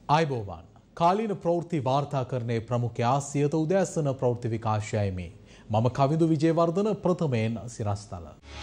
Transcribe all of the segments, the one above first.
आयबोवान කාලීන ප්‍රවෘත්ති වාර්තාකරණයේ ප්‍රමුඛයා සියත උදෑසන ප්‍රවෘත්ති විකාශයයි මේ. මම කවිඳු විජේවර්ධන ප්‍රථමයෙන් සිරස්තල.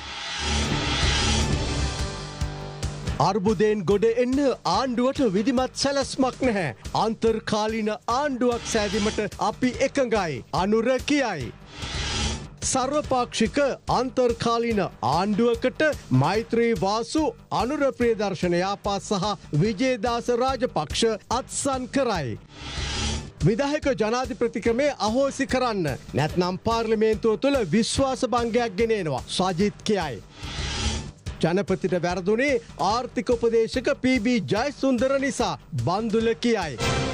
අර්බුදයෙන් ගොඩ එන්න ආණ්ඩුවට විධිමත් සැලැස්මක් නැහැ. අන්තර්කාලීන ආණ්ඩුවක් සෑදීමට අපි එකඟයි. අනුර කියයි. සර්වපාක්ෂික අන්තර්කාලීන ආණ්ඩුවකට මෛත්‍රී වාසු අනුර ප්‍රියදර්ශන යාපා සහ විජේදාස රාජපක්ෂ අත්සන් කරයි. විධායක ජනාධිපති ක්‍රමය අහෝසි කරන්න නැත්නම් පාර්ලිමේන්තුව තුළ විශ්වාස භංගයක් ගෙනෙනවා සජිත් කියයි. ජනපතිට වැරදුනේ ආර්ථික උපදේශක පී.බී. ජයසුන්දර නිසා බන්දුල කියයි.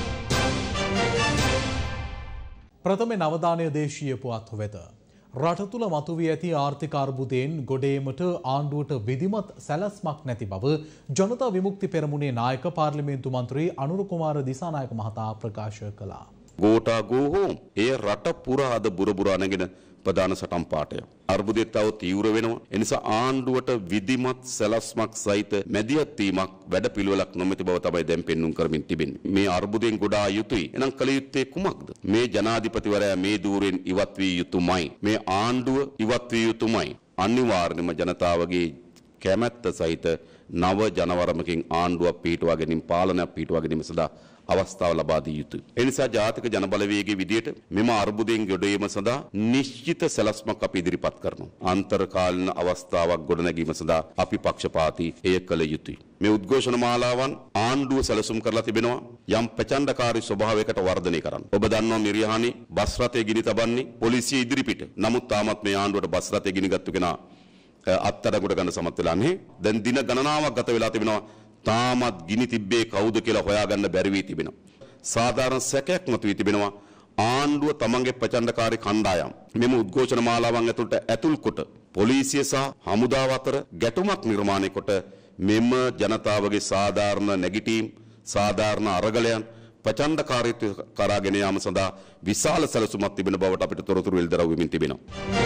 ප්‍රථම නවදානය දේශීය පුවත් වෙත. රට තුළ මතුවී ඇති ආර්ථික අර්බුදයෙන් ගොඩේමට ආණ්ඩුවට විධිමත් සැලැස්මක් නැති බව ජනතා විමුක්ති පෙරමුණේ නායක පාර්ලිමේන්තු මන්ත්‍රී අනුර කුමාර දිසානායක මහතා ප්‍රකාශ කළා. ගෝඨාගෝ එය රට පුරා අද බුරබුරා නැගෙන ප්‍රධාන සටන් පාඨය. අර්බුදය තව තීව්‍ර වෙනවා. ඒ නිසා ආණ්ඩුවට විධිමත් සැලැස්මක් සහිත මැදිහත් වීමක් වැඩපිළිවෙලක් නොමැති බව තමයි දැන් පෙන්වුම් කරමින් තිබෙන්නේ. මේ අර්බුදයෙන් ගොඩා යුතුයි. එනම් කල යුත්තේ කුමක්ද? මේ ජනාධිපතිවරයා මේ දූරෙන් ඉවත් වී යුතුමයි. මේ ආණ්ඩුව ඉවත් වී යුතුමයි. අනිවාර්යයෙන්ම ජනතාවගේ කැමැත්ත සහිත නව ජනවරමකින් ආණ්ඩුවක් පිහිටුවා ගැනීම පාලනයක් පිහිටුවා ගැනීම සඳහා අවස්ථාව ලබා දී යුතුයි. ඒ නිසා ජාතික ජනබලවේගයේ විදියට මෙම අර්බුදයෙන් ගොඩේම සඳහා නිශ්චිත සැලැස්මක් අපි ඉදිරිපත් කරනවා. අන්තර්කාලීන අවස්ථාවක් ගොඩනැගීම සඳහා අපි පක්ෂපාතී එය කළ යුතුයි. මේ උද්ඝෝෂණ මාලාවන් ආණ්ඩුව සැලසුම් කරලා තිබෙනවා යම් ප්‍රචණ්ඩකාරී ස්වභාවයකට වර්ධනය කරන්න. ඔබ දන්නවා මිරිහානි බස් රථයේ ගිනි තබන්නේ පොලිසිය ඉදිරිපිට. නමුත් තාමත් මේ ආණ්ඩුවට බස් රථයේ ගිනි ගත්තු කෙනා අත්අඩංගුවට ගන්න සමත් වෙලා නැහැ. දැන් දින ගණනාවක් ගත වෙලා තිබෙනවා. තාමත් ගිනි තිබ්බේ කවුද කියලා හොයාගන්න බැරි වී තිබෙනවා. සාධාරණ සැකයක් මතුවී තිබෙනවා. ආණ්ඩුව තමන්ගේ ප්‍රචණ්ඩකාරී කණ්ඩායම් මෙම උද්ඝෝෂණ මාලාවන් ඇතුළට ඇතුල් කොට පොලිසිය සහ හමුදාව අතර ගැටුමක් නිර්මාණය කොට මෙම ජනතාවගේ සාධාරණ නැගිටීම් සාධාරණ අරගලයන් ප්‍රචණ්ඩකාරීත්වය කරාගෙන යාම සඳහා විශාල සැලසුමක් තිබෙන බවට අපිට තොරතුරු එල්දරව් වෙමින් තිබෙනවා.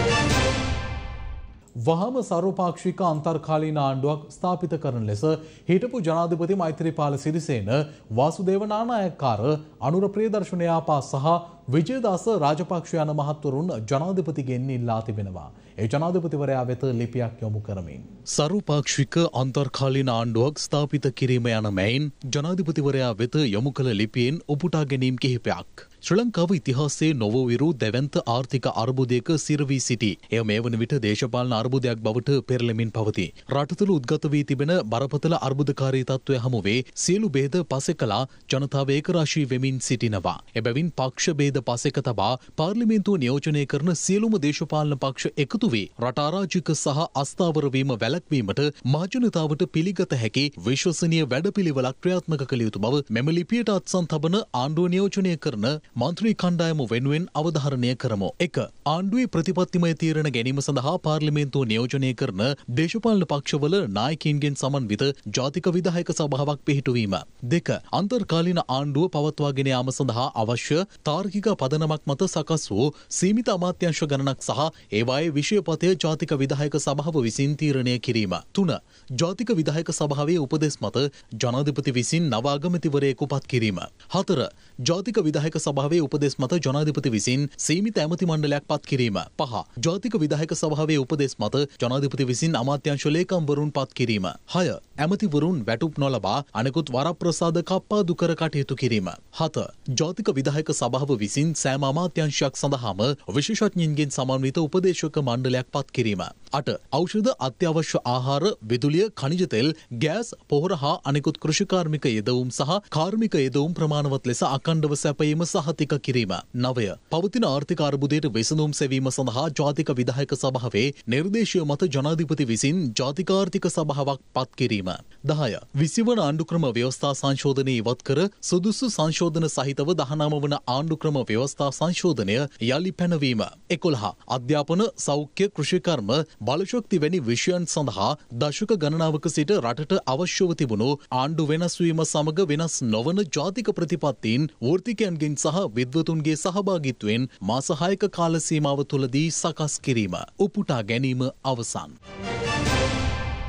වහම සර්වපාක්ෂික අන්තර්කාලීන ආණ්ඩුවක් ස්ථාපිත කරන ලෙස හිටපු ජනාධිපති මෛත්‍රීපාල සිරිසේන වාසුදේව නානායක්කාර අනුර ප්‍රියදර්ශන යාපා සහ විජේදාස රාජපක්ෂ යන මහත්වරුන් ජනාධිපතිගෙන් ඉල්ලා තිබෙනවා. ඒ ජනාධිපතිවරයා වෙත ලිපියක් යොමු කරමින් සර්වපාක්ෂික අන්තර්කාලීන ආණ්ඩුවක් ස්ථාපිත කිරීම යන මෙයින් ජනාධිපතිවරයා වෙත යොමු කළ ලිපියෙන් උපුටා ගැනීම කිහිපයක් ශ්‍රී ලංකාව ඉතිහාසයේ නොවවිරු දැවැන්ත ආර්ථික අර්බුදයක සිරවී සිටි. එය මේ වන විට දේශපාලන අර්බුදයක් බවට පෙරළෙමින් පවතී. රට තුළ උද්ගත වී තිබෙන බරපතල අර්බුදකාරී තත්ත්වය හමුවේ සියලු භේද පසෙකලා ජනතාව ඒකරාශී වෙමින් සිටිනවා. එබැවින් පක්ෂ භේද පසෙක තබා පාර්ලිමේන්තුව නියෝජනය කරන සියලුම දේශපාලන පක්ෂ එකතු වී රට අරාජික සහ අස්ථාවර වීම වැළැක්වීමට මහජනතාවට පිළිගත හැකි විශ්වසනීය වැඩපිළිවෙලක් ක්‍රියාත්මක කළ යුතු බව මෙම ලිපියට අත්සන් තබන ආණ්ඩුව නියෝජනය කරන මන්ත්‍රී කණ්ඩායම වෙනුවෙන් අවධාරණය කරමු. 1. ආණ්ඩුවේ ප්‍රතිපත්තිමය තීරණ ගැනීම සඳහා පාර්ලිමේන්තුව නියෝජනය කරන දේශපාලන පක්ෂවල නායකයින්ගෙන් සමන්විත ජාතික විධායක සභාවක් පිහිටුවීම. 2. අන්තර්කාලීන ආණ්ඩුව පවත්වාගෙන යාම සඳහා අවශ්‍ය තාර්කික පදනමක් මත සකස් වූ සීමිත අමාත්‍යංශ ගණනක් සහ ඒවායේ විෂයපතය ජාතික විධායක සභාව විසින් තීරණය කිරීම. 3. ජාතික විධායක සභාවේ උපදෙස් මත ජනාධිපති විසින් නව අගමැතිවරයෙකු පත් කිරීම. 4. ජාතික විධායක සභාවේ උපදෙස් මත ජනාධිපති විසින් සීමිත ඇමති මණ්ඩලයක් පත් කිරීම. 5. ජාතික විධායක සභාවේ උපදෙස් මත ජනාධිපති විසින් අමාත්‍යංශ ලේකම්වරුන් පත් කිරීම. 6. ඇමතිවරුන් වැටුප් නොලබා අනෙකුත් වරප්‍රසාද කප්පාදු කර කටයුතු කිරීම. 7. ජාතික විධායක සභාව විසින් සෑම අමාත්‍යංශයක් සඳහාම විශේෂඥයින්ගෙන් සමන්විත උපදේශක මණ්ඩලයක් පත් කිරීම. 8. ඖෂධ අත්‍යවශ්‍ය ආහාර, විදුලිය, khනිජ තෙල්, ගෑස්, පොහොර හා අනෙකුත් කෘෂිකාර්මික යෙදවුම් සහ කාර්මික යෙදවුම් ප්‍රමාණවත් ලෙස අඛණ්ඩව සැපයීම සහතික කිරීම. 9. පවතින ආර්ථික අර්බුදයට විසඳුම් සෙවීම සඳහා ජාතික විධායක සභාවේ නිර්දේශය මත ජනාධිපති විසින් ජාතික ආර්ථික සභාවක් පත් කිරීම. 10. 20 වන ආණ්ඩුක්‍රම ව්‍යවස්ථා සංශෝධනය ඉවත් කර සුදුසු සංශෝධන සහිතව 19 වන ආණ්ඩුක්‍රම ව්‍යවස්ථා සංශෝධනය යලි පැනවීම. 11. අධ්‍යාපන, සෞඛ්‍ය, කෘෂිකර්ම, බලශක්ති වැනි විෂයන් සඳහා දශක ගණනාවක සිට රටට අවශ්‍යව තිබුණු ආණ්ඩු වෙනස් වීම සමග වෙනස් නොවන ජාතික ප්‍රතිපත්තීන් වෘත්තිකයන්ගෙන් සහ විද්වතුන්ගේ සහභාගීත්වයෙන් මාස 6ක කාල සීමාව තුළදී සකස් කිරීම. උපුටා ගැනීම අවසන්.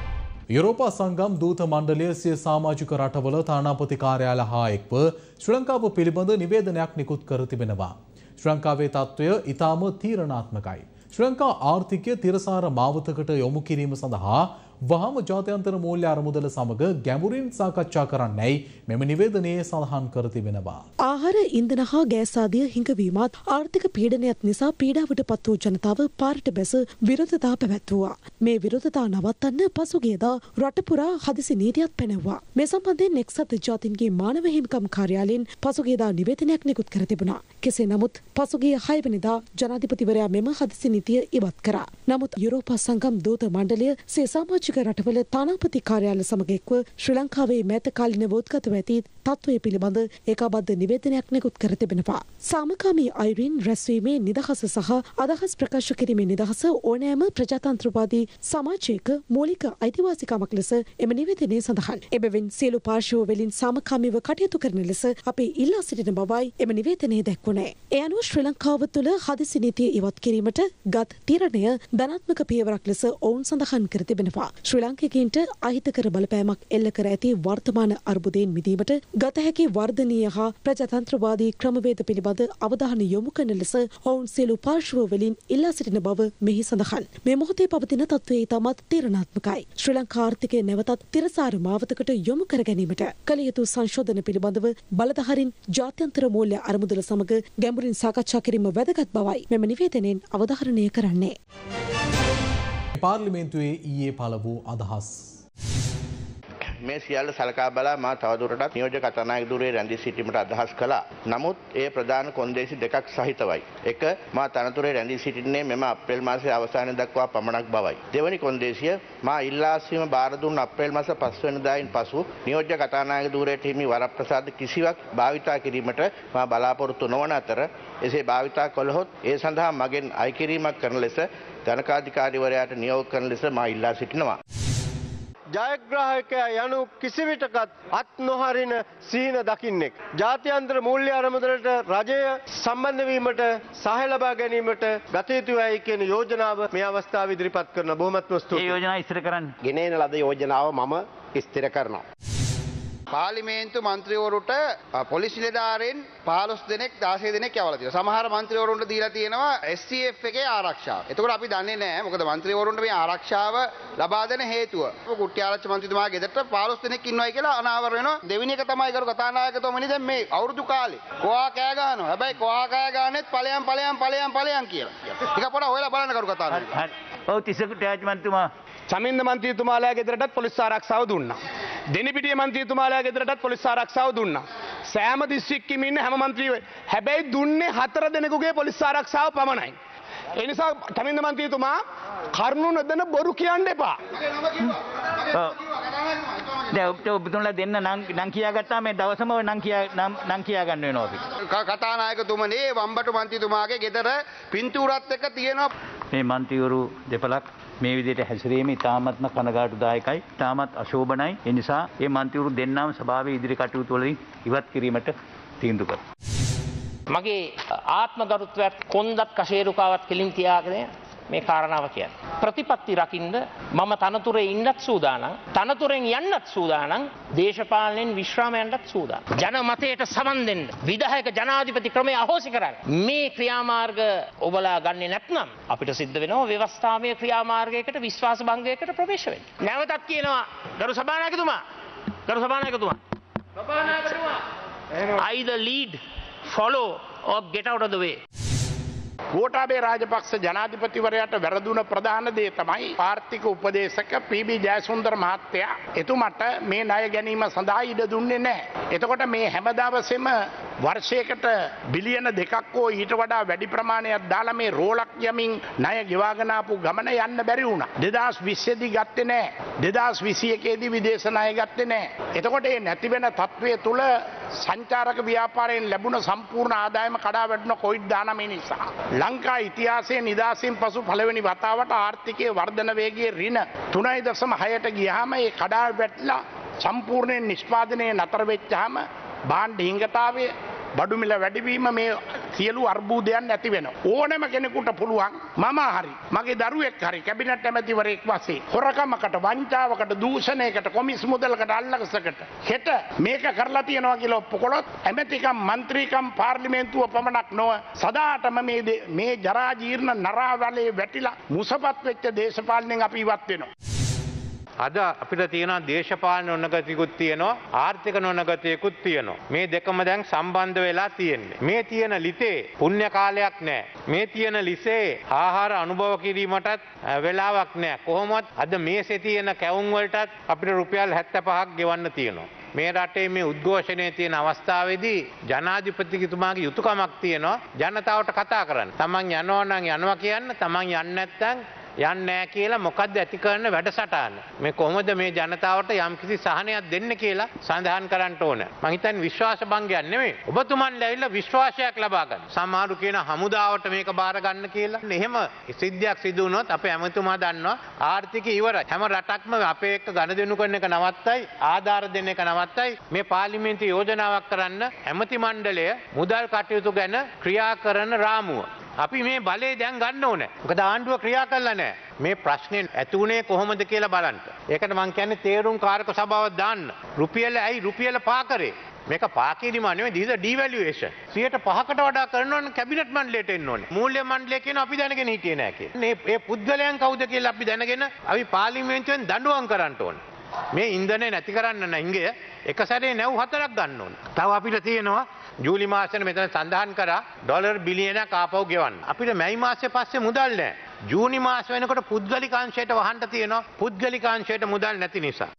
යුරෝපා සංගම් දූත මණ්ඩලය සිය සමාජික රටවල තානාපති කාර්යාල හා එක්ව ශ්‍රී ලංකාව පිළිබඳ නිවේදනයක් නිකුත් කර තිබෙනවා. ශ්‍රී ලංකාවේ තත්ත්වය ඉතාම තීරණාත්මකයි. ශ්‍රී ලංකා ආර්ථිකය තිරසාර මාවතකට යොමු කිරීම සඳහා වහම ජාත්‍යන්තර මූල්‍ය අරමුදල සමග ගැඹුරින් සාකච්ඡා කරන්නයි මෙම නිවේදනයේ සඳහන් කර තිබෙනවා. ආහාර ඉන්ධන හා ගෑස් ආදිය හිඟවීමත් ආර්ථික පීඩනයත් නිසා පීඩාවට පත් වූ ජනතාව පාරට බැස විරෝධතා පැවැත්වුවා. මේ විරෝධතා නවත්තන්න පසුගියදා රට පුරා හදිසි නීතියක් පැනවුවා. මේ සම්බන්ධයෙන් එක්සත් ජාතීන්ගේ මානව හිමිකම් කාර්යාලයෙන් පසුගියදා නිවේදනයක් නිකුත් කර තිබුණා. කෙසේ නමුත් පසුගිය 6 වෙනිදා ජනාධිපතිවරයා මෙම හදිසි නීතිය ඉවත් කරා. නමුත් යුරෝපා සංගම් දූත මණ්ඩලය සිය සමාජික රටවල තානාපති කාර්යාල සමග එක්ව ශ්‍රී ලංකාවේ මෑතකාලීන වෝත්ගතව ඇති තත්ත්වය පිළිබඳ ඒකාබද්ධ නිවේදනයක් නිකුත් කර තිබෙනවා. සාමකාමී අයුරින් රැස්වීමේ නිදහස සහ අදහස් ප්‍රකාශ කිරීමේ නිදහස ඕනෑම ප්‍රජාතන්ත්‍රවාදී සමාජයක මූලික අයිතිවාසිකමක් ලෙස එම නිවේදනයේ සඳහන්. එබැවින් සියලු පාර්ශ්ව වලින් සාමකාමීව කටයුතු කරන ලෙස අපේ ඉල්ලා සිටින බවයි එම නිවේදනයේ දැක්වුණේ. ඒ අනුව ශ්‍රී ලංකාව තුළ හදිසි නීතිය ඉවත් කිරීමට ගත් තීරණය ධනාත්මක පියවරක් ලෙස ඔවුන් සඳහන් කර තිබෙනවා. ශ්‍රී ලාංකිකයින්ට අහිතකර බලපෑමක් එල්ල කර ඇති වර්තමාන අර්බුදයෙන් මිදීමට ගත හැකි වර්ධනීය හා ප්‍රජාතන්ත්‍රවාදී ක්‍රමවේද පිළිබඳ අවධානය යොමු කරන ලෙස ඔවුන් සියලු පාර්ශ්ව වලින් ඉල්ලා සිටින බව මෙහි සඳහන්. මේ මොහොතේ පවතින තත්ත්වයේ ඉතාමත් තීරණාත්මකයි. ශ්‍රී ලංකා ආර්ථිකය නැවතත් තිරසාර මාවතකට යොමු කර ගැනීමට කළ යුතු සංශෝධන පිළිබඳව බලධාරීන් ජාත්‍යන්තර මූල්‍ය අරමුදල සමග ගැඹුරින් සාකච්ඡා කිරීම වැදගත් බවයි මෙම නිවේදනයෙන් අවධාරණය කරන්නේ. පාර්ලිමේන්තුවේ ඊයේ පළ වූ අදහස්. මේ සියල්ල සලකා බලා මා තවදුරටත් නියෝජ්‍ය කතානායක ධුරයේ රැඳී සිටීමට අදහස් කළා. නමුත් ඒ ප්‍රධාන කොන්දේසි දෙකක් සහිතවයි. එක මා තනතුරේ රැඳී සිටින්නේ මෙම අප්‍රේල් මාසයේ අවසානය දක්වා පමණක් බවයි. දෙවැනි කොන්දේසිය මා ඉල්ලා සිටීම බාර දුන් අප්‍රේල් මාස 5 වෙනිදායින් පසු නියෝජ්‍ය කතානායක ධුරයට හිමි වරප්‍රසාද කිසිවක් භාවිතා කිරීමට මා බලාපොරොත්තු නොවන අතර එසේ භාවිතා කළහොත් ඒ සඳහා මගෙන් අය කිරීමක් කරන ලෙස ධනකාධිකාරිවරයාට නියෝග කරන ලෙස මා ඉල්ලා සිටිනවා. ජයග්‍රාහකයා යනු කිසිවිටකත් අත් නොහරින සීන දකින්නෙක්. ජාත්‍යන්තර මූල්‍ය අරමුදලට රජය සම්බන්ධ වීමට සහාය ලබා ගැනීමට ගත යුතුයි කියන යෝජනාව මේ අවස්ථාවේ ඉදිරිපත් කරන බොහොමත්ම ස්තුතියි. මේ යෝජනාව ඉස්තර කරන්න. ගෙනෙන ලද යෝජනාව මම ඉස්තර කරනවා. පාර්ලිමේන්තු මන්ත්‍රීවරුන්ට පොලිස් නිලධාරීන් 15 දෙනෙක් 16 දෙනෙක් යවලා තියෙනවා. සමහර මන්ත්‍රීවරුන්ට දීලා තියෙනවා SCF එකේ ආරක්ෂාව. එතකොට අපි දන්නේ නැහැ මොකද මන්ත්‍රීවරුන්ට මේ ආරක්ෂාව ලබා දෙන හේතුව. කුට්ටි ආරච්චි මන්ත්‍රීතුමාගේ ගෙදරට 15 දෙනෙක් ඉන්නවයි කියලා අනාවර වෙනවා. දෙවෙනි එක තමයි කරු කතානායකතුමනි දැන් මේ අවුරුදු කාලේ කොහා කෑ ගහනවා. හැබැයි කොහා කෑ ගහන්නෙත් ඵලයන් කියලා. ටික පොඩ හොයලා බලන්න කරු කතානායක. හරි. ඔව් තිසකුට ආජ්මන්තුමා සමින්ද මන්ත්‍රීතුමාලා ගෙදරටත් පොලිස් ආරක්ෂාව දුන්නා. දෙනිපිටිය මන්ත්‍රීතුමාලා ගෙදරටත් පොලිස් ආරක්ෂාව දුන්නා. සෑම දිස්ත්‍රික්කෙම ඉන්න හැම මන්ත්‍රීවරු හැබැයි දුන්නේ 4 දෙනෙකුගේ පොලිස් ආරක්ෂාව පමණයි. ඒ නිසා සමින්ද මන්ත්‍රීතුමා කරුණු නොදැන බොරු කියන්න එපා. දැන් ඔබතුමලා දෙන්න නම් කියාගත්තා මේ දවසම නම් කියා ගන්න වෙනවා අපි. කතානායකතුමනි වම්බටු මන්ත්‍රීතුමාගේ ගෙදර පින්තූරත් එක්ක තියෙනවා. මේ මන්ත්‍රීවරු දෙපළක් මේ විදිහට හැසිරීම ඉතාමත්ම කනගාටුදායකයි, ඉතාමත් අශෝභනයි. ඒ නිසා මේ මන්ත්‍රීවරු දෙන්නාම සභාවේ ඉදිරි කටයුතු වලින් ඉවත් කිරීමට තීන්දුව කරා. මගේ ආත්මගරුත්වයක් කොන්දත් කශේරුකාවත් කෙලින් තියාගෙන මේ කාරණාව කියන්නේ. ප්‍රතිපත්ති රකින්න මම තනතුරේ ඉන්නත් සූදානම්, තනතුරෙන් යන්නත් සූදානම්, දේශපාලනෙන් විශ්‍රාම යන්නත් සූදානම්. ජනමතයට සමන් දෙන්න, විධායක ජනාධිපති ක්‍රමය අහෝසි කරන්න. මේ ක්‍රියාමාර්ග ඔබලා ගන්නේ නැත්නම් අපිට සිද්ධ වෙනවා ව්‍යවස්ථාමය ක්‍රියාමාර්ගයකට විශ්වාස භංගයකට ප්‍රවේශ වෙන්න. නැවතත් කියනවා ගරු සභානායකතුමා either lead, follow or get out of the way. Gotabaya Rajapaksa ජනාධිපතිවරයාට වැරදුන ප්‍රධාන දේ තමයි ආර්ථික උපදේශක පී.බී. ජයසුන්දර මහත්තයා එතුමට මේ ණය ගැනීම සඳහා ඉඩ දුන්නේ නැහැ. එතකොට මේ හැම දවසෙම වර්ෂයකට බිලියන 2ක් හෝ ඊට වඩා වැඩි ප්‍රමාණයක් දාලා මේ රෝලක් යමින් ණය ගෙවාගෙන ආපු ගමන යන්න බැරි වුණා. 2020 දී ගත්තේ නැහැ. 2021 දී විදේශ ණය ගත්තේ නැහැ. එතකොට මේ නැති වෙන තත්වයේ තුල සංචාරක ව්‍යාපාරයෙන් ලැබුණ සම්පූර්ණ ආදායම කඩා වැටුණ COVID-19 නිසා ලංකා ඉතිහාසයේ නිදහසින් පසු පළවෙනි වතාවට ආර්ථිකයේ වර්ධන වේගයේ ඍණ 3.6ට ගියාම ඒ කඩා වැටලා සම්පූර්ණයෙන් නිෂ්පාදනයේ නතර වෙච්චාම භාණ්ඩ හිඟතාවය බඩු මිල වැඩිවීම මේ සියලු අර්බුදයන් නැති වෙනවා. ඕනෑම කෙනෙකුට පුළුවන් මම හරි මගේ දරුවෙක් හරි කැබිනට් ඇමතිවරයෙක් වශයෙන් හොරකමකට වංචාවකට දූෂණයකට කොමිස් මුදලකට අල්ලගසකට හෙට මේක කරලා තියෙනවා කියලා ඔප්පු කළොත් ඇමතිකම් මන්ත්‍රීකම් පාර්ලිමේන්තුව පමණක් නොව සදාටම මේ ජරා ජීර්ණ නරාවලේ වැටිලා මුසපත් වෙච්ච දේශපාලනයෙන් අපි ඉවත් වෙනවා. අද අපිට තියෙනවා දේශපාලන නොනගතියකුත් තියෙනවා ආර්ථික නොනගතියකුත් තියෙනවා. මේ දෙකම දැන් සම්බන්ධ වෙලා තියෙන්නේ. මේ තියෙන ලිතේ පුණ්‍ය කාලයක් නැහැ. මේ තියෙන ලිසේ ආහාර අනුභව කිරීමටත් වෙලාවක් නැහැ. කොහොමවත් අද මේසේ තියෙන කැවුම් වලටත් අපිට රුපියල් 75ක් ගෙවන්න තියෙනවා. මේ රටේ මේ උද්ඝෝෂණයේ තියෙන අවස්ථාවේදී ජනාධිපතිතුමාගේ යුතුයකමක් තියෙනවා ජනතාවට කතා කරන්න. තමන් යනවා නම් යනවා කියන්න, තමන් යන්නේ නැත්නම් යන්නේ නැහැ කියලා මොකද්ද ඇති කරන වැඩසටහන. මේ කොහොමද මේ ජනතාවට යම්කිසි සහනයක් දෙන්න කියලා සඳහන් කරන්න ඕන. මං හිතන්නේ විශ්වාස භංගයක් නෙමෙයි. ඔබතුමන්ලා ඇවිල්ලා විශ්වාසයක් ලබා ගන්න. සමහරු කියන හමුදාවට මේක බාර ගන්න කියලා. එහෙම සිද්ධියක් සිදු වුණොත් අපේ ඇමතුමා දන්නවා ආර්ථිකය ඉවරයි. හැම රටක්ම අපේ එක්ක ගනුදෙනු කරන එක නවත්තයි, ආධාර දෙන එක නවත්තයි. මේ පාර්ලිමේන්තු යෝජනාවක් කරන්න ඇමති මණ්ඩලය මුදල් කටයුතු ගැන ක්‍රියා කරන රාමුව. අපි මේ බලය දැන් ගන්න ඕනේ. මොකද ආණ්ඩුව ක්‍රියා කළා නැහැ. මේ ප්‍රශ්නේ ඇති උනේ කොහොමද කියලා බලන්න. ඒකට මම කියන්නේ තේරුම් කාරක සභාවක් දාන්න. රුපියල පා කරේ. මේක පා කිරීම නෙවෙයි this is a devaluation. 105කට වඩා කරනවා නම් කැබිනට් මණ්ඩලයට එන්න ඕනේ. මූල්‍ය මණ්ඩලය කියන අපි දැනගෙන හිටියේ නැහැ කියලා. මේ පුද්ගලයන් කවුද කියලා අපි දැනගෙන අපි පාර්ලිමේන්තුවෙන් දඬුවම් කරන්න ඕනේ. මේ ඉන්ධනේ නැති කරන්න නැංගය එක සැරේ නැව් 4ක් ගන්න ඕනේ. තව අපිට තියෙනවා ජූලි මාසෙට මෙතන සඳහන් කරා ඩොලර් බිලියනක් ආපහු ගෙවන්න. අපිට මැයි මාසේ පස්සේ මුදල් නැහැ. ජූනි මාස වෙනකොට පුද්ගලික අංශයට වහන්න තියෙනවා. පුද්ගලික අංශයට මුදල් නැති නිසා.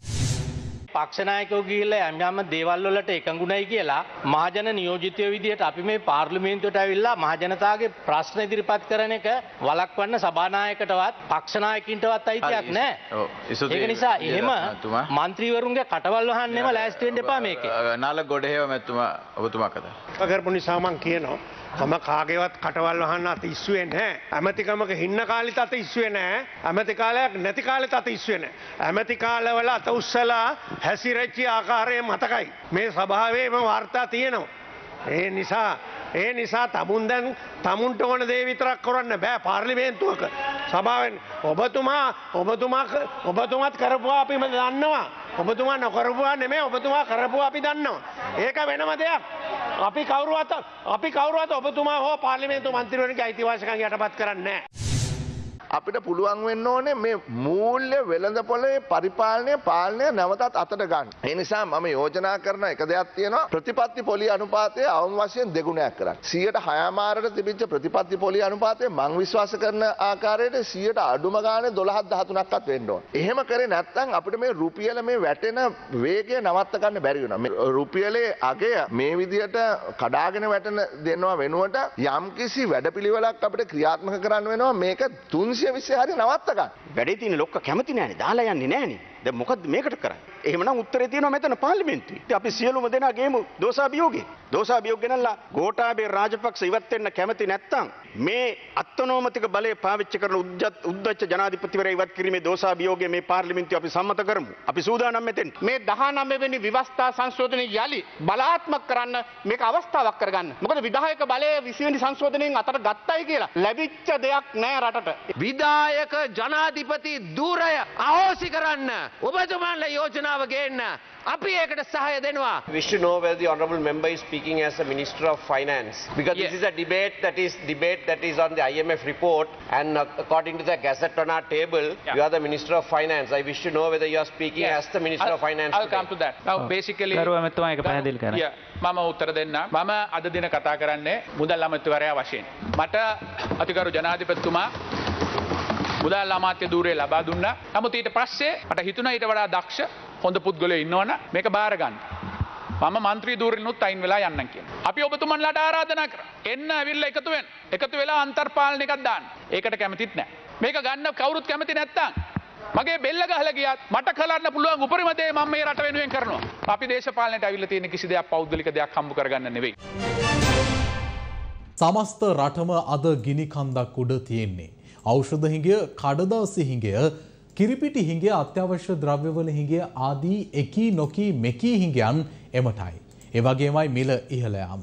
පක්ෂ නායකයෝ ගිහිල්ලා යම් දේවල් වලට එකඟුණයි කියලා මහජන නියෝජිතයෝ විදියට අපි මේ පාර්ලිමේන්තුවට ඇවිල්ලා මහජනතාවගේ ප්‍රශ්න ඉදිරිපත් කරන එක වළක්වන්න සභානායකටවත් පක්ෂ නායකින්ටවත් අයිතියක් නැහැ. ඒක නිසා එහෙම മന്ത്രിවරුන්ගේ කටවල් වහන්නෙම ලෑස්ති වෙන්න එපා මේකේ. නාල ගොඩේව මැතිතුමා ඔබතුමා කතා. කරපු නිසා මං කියනවා මම කාගේවත් කටවල් වහන්න අත ඉස්සුවේ නැහැ. ඇමතිකමක හින්න කාලෙත් අත ඉස්සුවේ නැහැ. ඇමති කාලයක් නැති කාලෙත් අත ඉස්සුවේ නැහැ. ඇමති කාලවල අත උස්සලා හැසිරෙච්ච ආකාරය මතකයි. මේ සභාවේම වාර්තා තියෙනවා. ඒ නිසා තමුන්ට ඕන දේ විතරක් කරන්න බෑ පාර්ලිමේන්තුවක. සභාවෙන් ඔබතුමාත් කරපුවා අපිම දන්නවා. ඔබතුමා නොකරපුවා නෙමෙයි ඔබතුමා කරපුවා අපි දන්නවා. ඒක වෙනම දෙයක්. අපි කවුරුවත් ඔබතුමා හෝ පාර්ලිමේන්තු මන්ත්‍රීවරුන්ගේ අයිතිවාසිකම් යටපත් කරන්නේ නැහැ. අපිට පුළුවන් වෙන්න ඕනේ මේ මූල්‍ය වෙළඳපොලේ පාලනය නැවතත් අතට ගන්න. ඒ නිසා මම යෝජනා කරන එක දෙයක් තියෙනවා ප්‍රතිපත්ති පොලි අනුපාතය අවම වශයෙන් දෙගුණයක් කරන්න. 100%ට තිබිච්ච ප්‍රතිපත්ති පොලි අනුපාතය මං විශ්වාස කරන ආකාරයට 100ට අඩුම ගානේ 12-13ක්වත් වෙන්න ඕන. එහෙම කරේ නැත්නම් අපිට මේ රුපියල මේ වැටෙන වේගය නවත්ත ගන්න බැරි වෙනවා. මේ රුපියලේ අගය මේ විදියට කඩාගෙන වැටෙන දෙනවා වෙනුවට යම්කිසි වැඩපිළිවෙලක් අපිට ක්‍රියාත්මක කරන්න වෙනවා. මේක 320 හරි නවත්ත ගන්න. වැඩේ තියෙන ලොක්ක කැමති නෑනේ. දාලා යන්නේ නෑනේ. දැන් මොකද්ද මේකට කරන්නේ? එහෙමනම් උත්තරේ තියෙනවා මෙතන පාර්ලිමේන්තුවේ. ඉතින් අපි සියලුම දෙනා ගේමු දෝෂාභියෝගේ. දෝෂාභියෝග ගෙනල්ලා ගෝඨාභය රාජපක්ෂ ඉවත් වෙන්න කැමති නැත්නම් මේ අත්නෝමතික බලය පාවිච්චි කරන උද්දච්ච ජනාධිපතිවරයා ඉවත් කිරීමේ දෝෂාභියෝගය මේ පාර්ලිමේන්තුවේ අපි සම්මත කරමු. අපි සූදානම් මෙතෙන්. මේ 19 වෙනි විවස්ථා සංශෝධනය යලි බලාත්මක කරන්න මේක අවස්ථාවක් කරගන්න. මොකද විධායක බලය 20 වෙනි සංශෝධනයෙන් අතට ගත්තයි කියලා ලැබිච්ච දෙයක් නෑ රටට. විධායක ජනාධිපති ධූරය අහෝසි කරන්න ඔබතුමාලා යෝජනාව ගේන්න අපි ඒකට සහාය දෙනවා. We should know whether the honourable member is speaking as a Minister of Finance because this is a debate that is on the IMF report and according to the gazette on our table you are the Minister of Finance. I wish to know whether you are speaking as the Minister of Finance. I'll come to that. Now basically ගරුවමතුමා එක පැහැදිලි කරන්න. මම උත්තර දෙන්න. මම අද දින කතා කරන්නේ මුදල් අමාත්‍යවරයා වශයෙන්. මට අතිගරු ජනාධිපතිතුමා මුදල් අමාත්‍ය ධූරය ලබා දුන්නා. නමුත් ඊට පස්සේ මට හිතුණා ඊට වඩා දක්ෂ හොඳ පුද්ගලයෝ ඉන්නවනම් මේක බාර ගන්න. මම മന്ത്രി ධූරෙනුත් අයින් වෙලා යන්නම් කියලා. අපි ඔබතුමන්ලාට ආරාධනා කරා. එන්න ඇවිල්ලා එකතු වෙන්න. එකතු වෙලා අන්තර්පාලන එකක් දාන්න. ඒකට කැමතිත් නැහැ. මේක ගන්න කවුරුත් කැමති නැත්තම් මගේ බෙල්ල ගහලා ගියත් මට කරන්න පුළුවන් උපරිම දේ මම මේ රට වෙනුවෙන් කරනවා. අපි දේශපාලනයට ඇවිල්ලා තියෙන කිසි දෙයක් පෞද්ගලික දෙයක් හම්බ කරගන්න නෙවෙයි. සමස්ත රටම අද ගිනි කන්දක් උඩ තියෙන්නේ. ඖෂධ හිඟය, කඩදාසි හිඟය, කිරිපිටි හිඟය, අත්‍යවශ්‍ය ද්‍රව්‍යවල හිඟය ආදී එකී නොකී මෙකී හිඟයන් එමටයි. ඒ වගේමයි මිල ඉහළ යාම.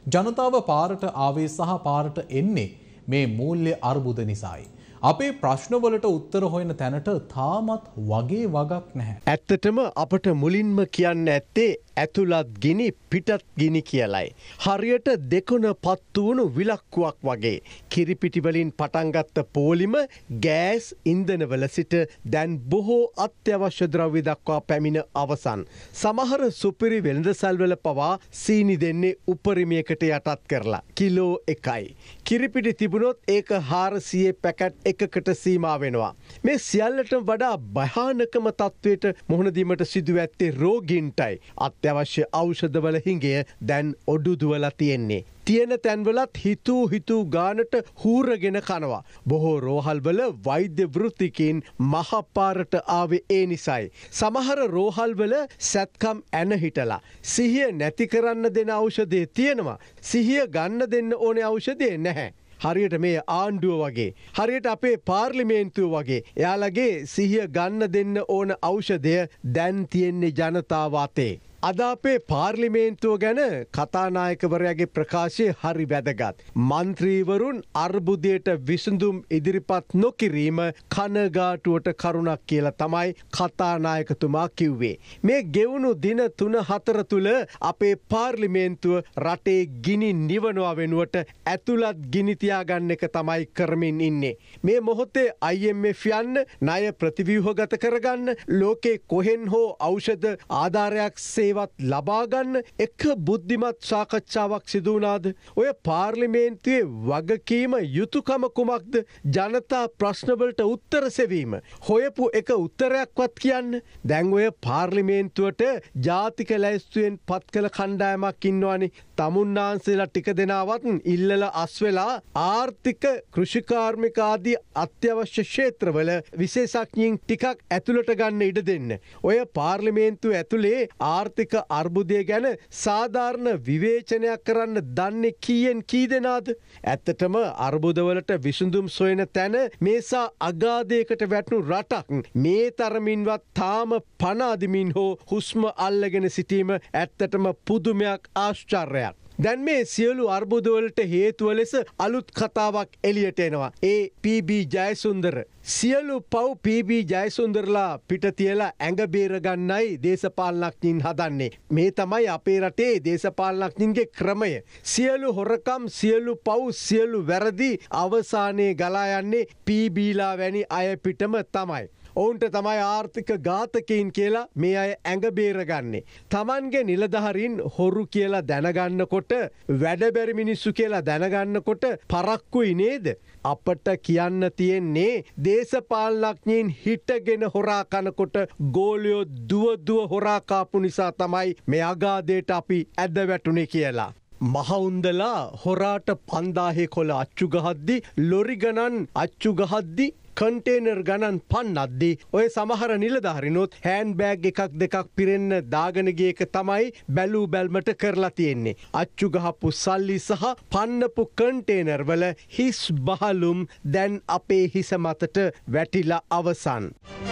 ජනතාව පාරට ආවේ සහ පාරට එන්නේ මේ මූල්‍ය අර්බුද නිසායි. අපේ ප්‍රශ්නවලට උත්තර හොයන තැනට තාමත් වගේ වගක් නැහැ. ඇත්තටම අපට මුලින්ම කියන්න ඇත්තේ ඇතුළත් ගිනි පිටත් ගිනි කියලයි. හරියට දෙකොන පත්තු වුණු විලක්කුවක් වගේ. කිරිපිටිවලින් පටන්ගත්ත පෝලිම ගෑස් ඉන්ධනවල සිට දැන් බොහෝ අත්‍යවශ්‍ය ද්‍රව්‍ය දක්වා පැමිණ අවසන්. සමහර සුපිරි වෙළඳසල්වල පවා සීනි දෙන්නේ උපරිමයකට යටත් කරලා. කිලෝ 1යි. කිරිපිටි තිබුණොත් ඒක 400 පැකට් එකකට සීමා වෙනවා. මේ සියල්ලට වඩා භයානකම තත්ත්වයට මුහුණ දීමට සිදු ඇත්තේ රෝගීන්ටයි. අත්‍යවශ්‍ය ඖෂධවල හිඟය දැන් ඔඩුදුවලා තියෙන්නේ. තියෙන තැන්වලත් හිතූ ගානට හූරගෙන කනවා. බොහෝ රෝහල්වල වෛද්‍ය වෘත්තිකින් මහපාරට ආවේ ඒ නිසයි. සමහර රෝහල්වල සැත්කම් ඇන හිටලා. සිහිය නැති කරන්න දෙන ඖෂධය තියෙනවා. සිහිය ගන්න දෙන්න ඕනේ ඖෂධය නැහැ. හරියට මේ ආණ්ඩුව වගේ. හරියට අපේ පාර්ලිමේන්තුව වගේ. එයාලගේ සිහිය ගන්න දෙන්න ඕන ඖෂධය දැන් තියෙන්නේ ජනතාව අතේ. අද අපේ පාර්ලිමේන්තුව ගැන කතානායකවරයාගේ ප්‍රකාශය හරි වැදගත්. මන්ත්‍රීවරුන් අර්බුදයට විසඳුම් ඉදිරිපත් නොකිරීම කනගාටුවට කරුණක් කියලා තමයි කතානායකතුමා කිව්වේ. මේ ගෙවුණු දින 3-4 තුළ අපේ පාර්ලිමේන්තුව රටේ ගිනි නිවනවා වෙනුවට ඇතුළත් ගිනි තියාගන්න එක තමයි කරමින් ඉන්නේ. මේ මොහොතේ IMF යන්න, ණය ප්‍රතිව්‍යුහගත කරගන්න, ලෝකේ කොහෙන් හෝ ඖෂධ ආධාරයක් සේවත් ලබාගන්න එක බුද්ධිමත් සාකච්ඡාවක් සිදු වුණාද? ඔය පාර්ලිමේන්තුවේ වගකීම යුතුයකම කුමක්ද? ජනතා ප්‍රශ්නවලට උත්තර සෙවීම. හොයපු එක උත්තරයක්වත් කියන්න. දැන් ඔය පාර්ලිමේන්තුවට ජාතික ලැයිස්තුවෙන් පත් කළ කණ්ඩායමක් ඉන්නවනේ. තමුන්නාන්සේලා ටික දෙනාවත් ඉල්ලලා අස්වෙලා ආර්ථික කෘෂිකාර්මික ආදී අත්‍යවශ්‍ය ක්ෂේත්‍රවල විශේෂඥයින් ටිකක් ඇතුළට ගන්න ඉඩ දෙන්න. ඔය පාර්ලිමේන්තුව ඇතුලේ ආර්ථික අර්බුදය ගැන සාධාරණ විවේචනයක් කරන්න දන්නේ කීයෙන් කී දෙනාද? ඇත්තටම අර්බුදවලට විසඳුම් සොයන තැන මේසා අගාධයකට වැටුණු රටක් මේ තරමින්වත් තාම පණ අදිමින් හෝ හුස්ම අල්ලගෙන සිටීම ඇත්තටම පුදුමයක්, ආශ්චර්යයක්. දැන් මේ සියලු අර්බුදවලට හේතුව ලෙස අලුත් කතාවක් එළියට එනවා. ඒ PB ජයසුන්දර. සියලු පව් PB ජයසුන්දරලා පිට තියලා ඇඟ බේර ගන්නයි දේශපාලනඥයින් හදන්නේ. මේ තමයි අපේ රටේ දේශපාලනඥයින්ගේ ක්‍රමය. සියලු හොරකම්, සියලු පව්, සියලු වැරදි අවසානයේ ගලා යන්නේ PBලා වැනි අය පිටම තමයි. ඔවුන්ට තමයි ආර්ථික ඝාතකයින් කියලා මේ අය ඇඟ බේරගන්නේ. Tamanගේ නිලධාරීන් හොරු කියලා දැනගන්නකොට, වැඩබැරි මිනිස්සු කියලා දැනගන්නකොට පරක්කුයි නේද? අපට කියන්න තියෙන්නේ දේශපාලනඥයින් හිටගෙන හොරා කනකොට ගෝලියෝ දුව හොරා කාපු නිසා තමයි මේ අගාධයට අපි ඇද වැටුනේ කියලා. මහඋන්දලා හොරාට 5000 කොළ අච්චු ගහද්දි, ලොරි ගණන් අච්චු ගහද්දි, කන්ටේනර් ගණන් පන්නද්දි ඔය සමහර නිලධාරිනොත් හෑන්ඩ් බෑග් එකක් දෙකක් පිරෙන්න දාගෙන ගිය එක තමයි බැලූ බැල්මට කරලා තියෙන්නේ. අච්චු ගහපු සල්ලි සහ පන්නපු කන්ටේනර් වල හිස් බහලුම් දැන් අපේ හිස මතට වැටිලා අවසන්.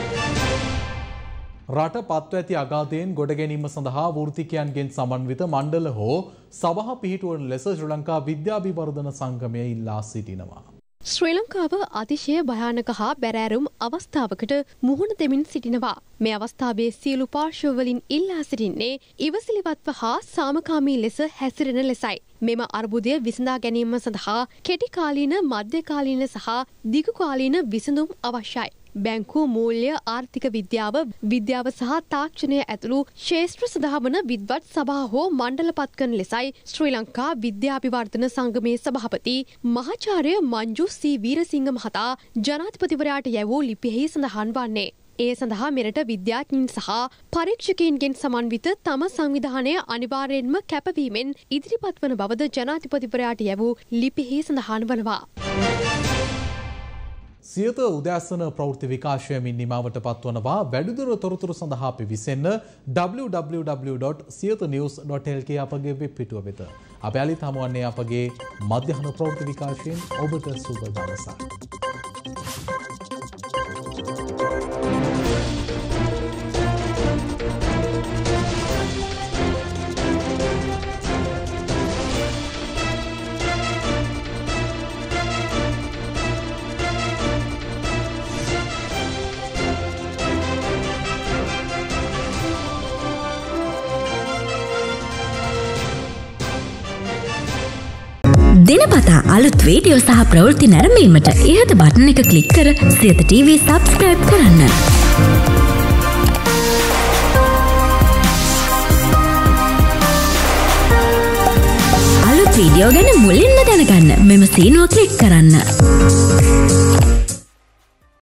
රට පත්ව ඇති අගාධයෙන් ගොඩ ගැනීම සඳහා වෘත්තිකයන්ගෙන් සමන්විත මණ්ඩල හෝ සභා පිහිටුවන ලෙස ශ්‍රී ලංකා විද්‍යාභිවර්ධන සංගමය ඉල්ලා සිටිනවා. ශ්‍රී ලංකාව අතිශය භයානක හා බැරෑරුම් අවස්ථාවකට මුහුණ දෙමින් සිටිනවා. මේ අවස්ථාවේ සියලු පාර්ශ්වවලින් ඉල්ලා සිටින්නේ ඉවසිලිවත්ව හා සාමකාමී ලෙස හැසිරෙන ලෙසයි. මෙම අර්බුදය විසඳා ගැනීම සඳහා කෙටිකාලීන, මධ්‍යකාලීන සහ දිගුකාලීන විසඳුම් අවශ්‍යයි. බැංකු, මූල්‍ය, ආර්ථික විද්‍යාව සහ තාක්ෂණය ඇතුළු ශේෂ්ත්‍ර සඳහා වන විද්වත් සභා හෝ මණ්ඩල පත් කරන ලෙසයි ශ්‍රී ලංකා විද්‍යාභිවර්ධන සංගමේ සභාපති මහාචාර්ය මංජු සී වීරසිංහ මහතා ජනාධිපතිවරයාට යැවූ ලිපියෙහි සඳහන් වන්නේ. ඒ සඳහා මෙරට විද්‍යාඥයින් සහ පරීක්ෂකයින්ගෙන් සමන්විත තම සංවිධානය අනිවාර්යෙන්ම කැපවීමෙන් ඉදිරිපත් වන බවද ජනාධිපතිවරයාට යැවූ ලිපියෙහි සඳහන් වනවා. සියත උදෑසන ප්‍රවෘත්ති විකාශයමින් නිමාවට පත්වනවා. වැඩිදුර තොරතුරු සඳහා පිවිසෙන්න www.siyathanews.lk අපගේ වෙබ් පිටුව වෙත. අප යළිත් හමුවන්නේ අපගේ මධ්‍යහන ප්‍රවෘත්ති විකාශයෙන්. ඔබට සුබ දවසක්. දිනපතා අලුත් වීඩියෝ සහ ප්‍රවෘත්ති නැරඹීමට ඉහත බටන් එක ක්ලික් කර සියත TV සබ්ස්ක්‍රයිබ් කරන්න. අලුත් වීඩියෝ ගැන මුලින්ම දැනගන්න මෙම සීනුව ක්ලික් කරන්න.